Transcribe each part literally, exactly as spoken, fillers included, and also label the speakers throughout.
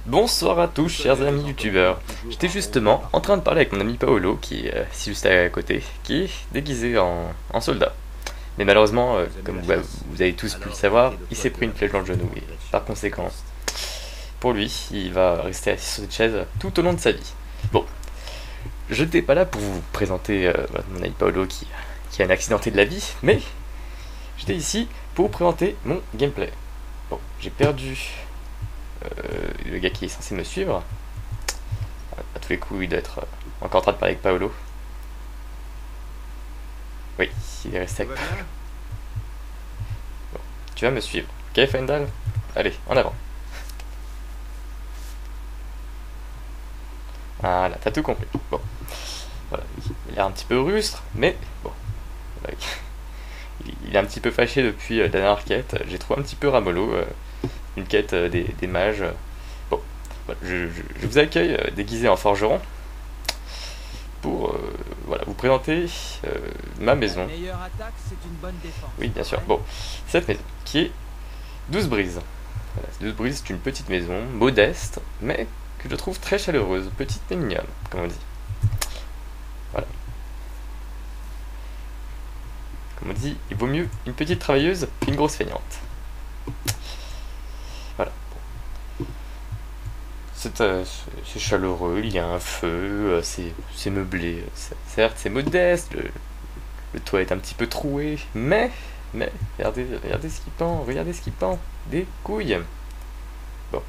Speaker 1: Bonsoir à tous, chers amis youtubeurs. J'étais justement en train de parler avec mon ami Paolo, qui est euh, ici juste à côté, qui est déguisé en, en soldat. Mais malheureusement, euh, comme vous, vous avez tous pu le savoir, il s'est pris une flèche dans le genou et par conséquent, pour lui, il va rester assis sur cette chaise tout au long de sa vie. Bon, je n'étais pas là pour vous présenter euh, mon ami Paolo qui, qui a un accidenté de la vie, mais j'étais ici pour vous présenter mon gameplay. Bon, j'ai perdu euh, le gars qui est censé me suivre. À tous les coups, il doit être euh, encore en train de parler avec Paolo. Oui, il est resté avec Paolo. Bon, tu vas me suivre. Ok, Fendal? Allez, en avant. Voilà, t'as tout compris. Bon, voilà, il a l'air un petit peu rustre, mais bon, voilà, il est un petit peu fâché depuis la dernière quête. J'ai trouvé un petit peu ramollo, euh, une quête euh, des, des mages. Bon, voilà, je, je, je vous accueille euh, déguisé en forgeron pour euh, voilà, vous présenter euh, ma maison. Oui, bien sûr. Bon, cette maison qui est douze brises. Voilà, douze brises, c'est une petite maison modeste, mais que je trouve très chaleureuse, petite mais mignonne, comme on dit. Voilà. Comme on dit, il vaut mieux une petite travailleuse qu'une grosse feignante. Voilà. C'est euh, chaleureux, il y a un feu, euh, c'est meublé. Certes, c'est modeste, le, le toit est un petit peu troué, mais, mais, regardez, regardez ce qui pend, regardez ce qui pend, des couilles. Bon.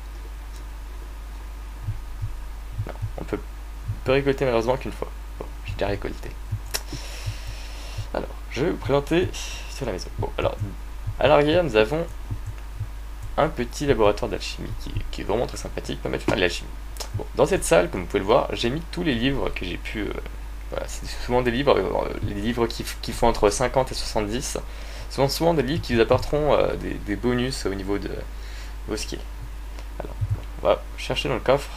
Speaker 1: Non, on peut, on peut récolter malheureusement qu'une fois. Bon, j'ai déjà récolté. Alors, je vais vous présenter sur la maison. Bon, alors, à l'arrière, nous avons un petit laboratoire d'alchimie qui, qui est vraiment très sympathique, permet de faire de l'alchimie. Bon, dans cette salle, comme vous pouvez le voir, j'ai mis tous les livres que j'ai pu... Euh, voilà, c'est souvent des livres, euh, les livres qui, qui font entre cinquante et soixante-dix, sont souvent des livres qui vous apporteront euh, des, des bonus au niveau de vos skills. Alors, on va chercher dans le coffre.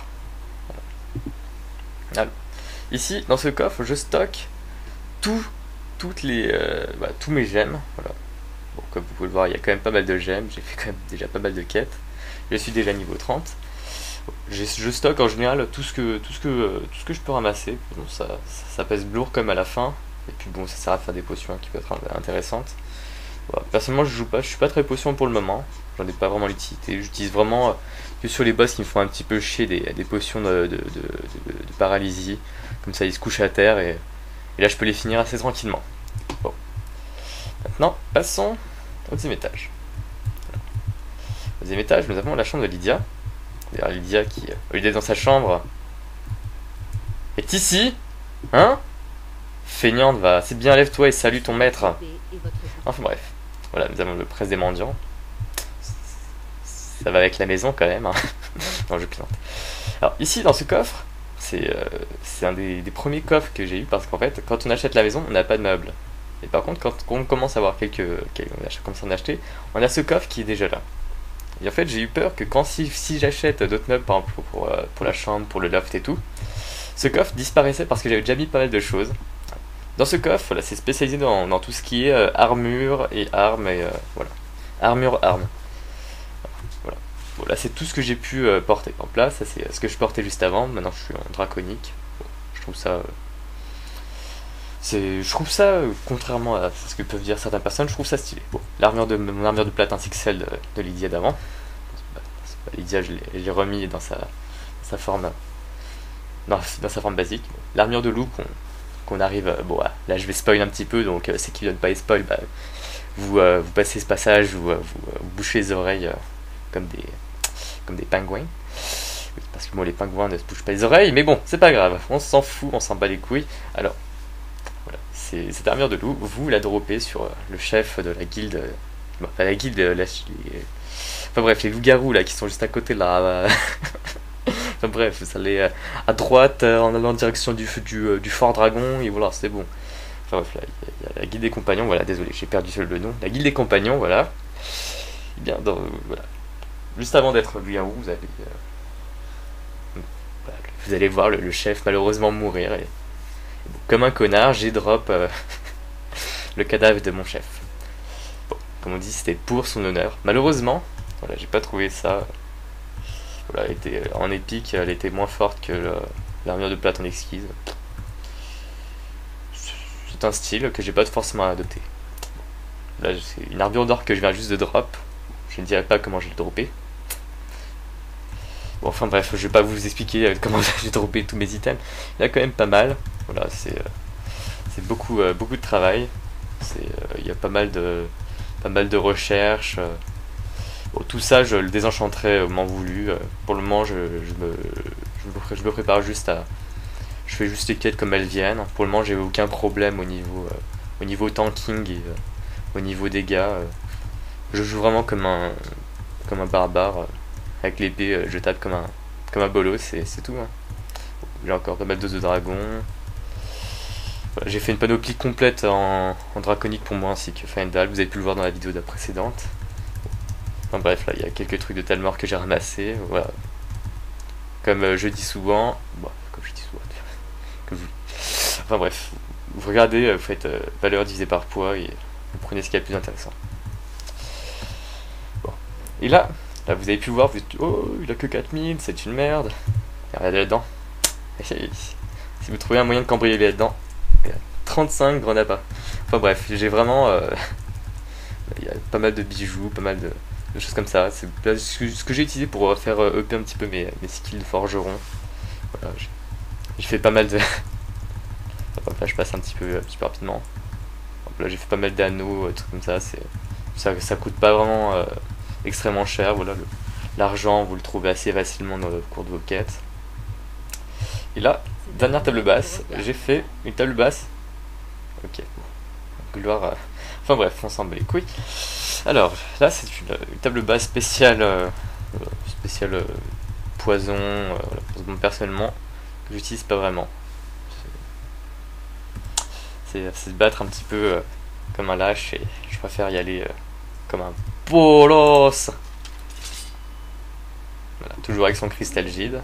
Speaker 1: Voilà. Alors, ici, dans ce coffre, je stocke tout toutes les, euh, bah, tous mes gemmes. Voilà. Bon, comme vous pouvez le voir, il y a quand même pas mal de gemmes. J'ai fait quand même déjà pas mal de quêtes. Je suis déjà niveau trente. Bon, je stocke en général tout ce que, tout ce que, tout ce que je peux ramasser. Bon, ça, ça, ça pèse lourd comme à la fin. Et puis bon, ça sert à faire des potions qui peuvent être intéressantes. Voilà. Personnellement, je joue pas. Je suis pas très potion pour le moment. J'en ai pas vraiment l'utilité. J'utilise vraiment que sur les boss qui me font un petit peu chier des, des potions de, de, de, de, de paralysie. Comme ça, ils se couchent à terre et Et là, je peux les finir assez tranquillement. Bon. Maintenant, passons au deuxième étage. Voilà. Au deuxième étage, nous avons la chambre de Lydia. D'ailleurs, Lydia qui, au lieu d'être dans sa chambre, est ici. Hein? Feignante, va. C'est bien, lève-toi et salue ton maître. Enfin bref. Voilà, nous avons le presse des mendiants. Ça va avec la maison quand même. Hein. Non, je plaisante. Alors, ici, dans ce coffre, c'est euh, un des, des premiers coffres que j'ai eu parce qu'en fait, quand on achète la maison, on n'a pas de meubles. Et par contre, quand on commence à avoir quelques, quelques on commence à en acheter, on a ce coffre qui est déjà là. Et en fait, j'ai eu peur que quand si, si j'achète d'autres meubles, par exemple pour, pour, pour la chambre, pour le loft et tout, ce coffre disparaissait parce que j'avais déjà mis pas mal de choses. Dans ce coffre, voilà, c'est spécialisé dans, dans tout ce qui est euh, armure et armes et euh, voilà, armure, armes. Voilà. Bon, là, c'est tout ce que j'ai pu euh, porter. Donc là, ça c'est ce que je portais juste avant. Maintenant, je suis en draconique. Bon, je trouve ça, euh, c'est, je trouve ça, euh, contrairement à ce que peuvent dire certaines personnes, je trouve ça stylé. Bon, l'armure de mon armure de plate ainsi que celle de, de Lydia d'avant. Lydia, je l'ai remis dans sa, sa forme, dans, dans sa forme basique. Bon, l'armure de loup qu'on qu'on arrive, euh, bon, là, je vais spoil un petit peu, donc euh, c'est qui ne donne pas les spoil, bah, vous, euh, vous passez ce passage, vous, euh, vous, euh, vous bouchez les oreilles. Euh, comme des comme des pingouins, oui, parce que moi les pingouins ne se bougent pas les oreilles, mais bon, c'est pas grave, on s'en fout, on s'en bat les couilles. Alors voilà, c'est cette armure de loup, vous la droppez sur euh, le chef de la guilde, euh, bon, pas la guilde, euh, la, les, enfin bref, les loups-garous là qui sont juste à côté là. Euh, enfin bref, vous allez euh, à droite euh, en allant en direction du du, euh, du fort dragon et voilà, c'est bon. Enfin bref, là, il y, y a la guilde des compagnons, voilà, désolé, j'ai perdu le nom, la guilde des compagnons, voilà. Et bien, dans, voilà. Juste avant d'être loup-garou, vous allez, euh, vous allez voir le, le chef malheureusement mourir. Et, et bon, comme un connard, j'ai drop euh, le cadavre de mon chef. Bon, comme on dit, c'était pour son honneur. Malheureusement, voilà, j'ai pas trouvé ça. Voilà, elle était, en épique, elle était moins forte que l'armure de plate en exquise. C'est un style que j'ai pas forcément adopté. Là, c'est une armure d'or que je viens juste de drop. Je ne dirai pas comment je l'ai droppé. Bon, enfin bref, je vais pas vous expliquer comment j'ai droppé tous mes items. Il y a quand même pas mal. Voilà, c'est euh, c'est beaucoup, euh, beaucoup de travail. Il euh, y a pas mal de, pas mal de recherches. Euh. Bon, tout ça, je le désenchanterai au moment voulu. Euh, pour le moment, je, je, me, je, me, je me prépare juste à... Je fais juste les quêtes comme elles viennent. Pour le moment, j'ai aucun problème au niveau, euh, au niveau tanking et euh, au niveau dégâts. Euh. Je joue vraiment comme un, comme un barbare. Euh. Avec l'épée, euh, je tape comme un, comme un bolos, c'est tout. Hein. J'ai encore pas mal d'os de dragon. Voilà, j'ai fait une panoplie complète en, en draconique pour moi ainsi que Faendal. Vous avez pu le voir dans la vidéo de la précédente. Enfin bref, là il y a quelques trucs de Talmor que j'ai ramassé. Voilà. Comme euh, je dis souvent. Bon, comme je dis souvent. Comme vous. Enfin bref. Vous regardez, vous faites euh, valeur divisée par poids et vous prenez ce qu'il y a de plus intéressant. Bon. Et là. Là, vous avez pu voir, vous dites, oh, il a que quatre mille, c'est une merde. Et regardez là-dedans. Si vous trouvez un moyen de cambrioler là-dedans, il y a trente-cinq grenades. Enfin bref, j'ai vraiment... Euh, il y a pas mal de bijoux, pas mal de, de choses comme ça. C'est ce que j'ai utilisé pour faire euh, upper un petit peu mes, mes skills de forgeron. Voilà, j'ai fait pas mal de... Enfin, là, je passe un petit peu, un petit peu rapidement. Donc, là, j'ai fait pas mal d'anneaux, euh, trucs comme ça. Ça, ça coûte pas vraiment... Euh, extrêmement cher. Voilà, l'argent vous le trouvez assez facilement dans le cours de vos quêtes. Et là, dernière table basse, j'ai fait une table basse. Ok, gloire à... Enfin bref, on s'en bat les couilles. Alors là, c'est une, une table basse spéciale, euh, spéciale euh, poison. Euh, voilà, personnellement, que j'utilise pas vraiment. C'est se battre un petit peu euh, comme un lâche et je préfère y aller euh, comme un bolos. Voilà, toujours avec son cristal gide.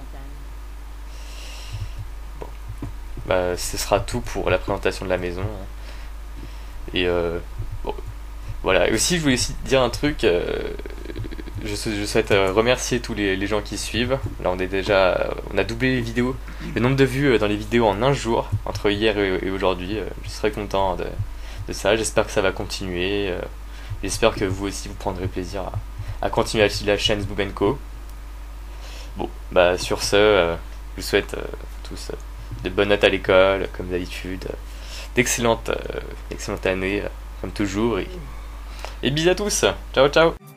Speaker 1: Bon. Bah, ce sera tout pour la présentation de la maison. Et euh, bon. Voilà. Et aussi, je voulais aussi dire un truc. Euh, je, je souhaite remercier tous les, les gens qui suivent. Là, on est déjà, on a doublé les vidéos, le nombre de vues dans les vidéos en un jour entre hier et, et aujourd'hui. Je serais content de, de ça. J'espère que ça va continuer. J'espère que vous aussi vous prendrez plaisir à, à continuer à suivre la chaîne Zboubenko. Bon, bah sur ce, euh, je vous souhaite euh, tous euh, de bonnes notes à l'école, comme d'habitude, euh, d'excellentes euh, excellentes années, euh, comme toujours, et, et bisous à tous. Ciao ciao.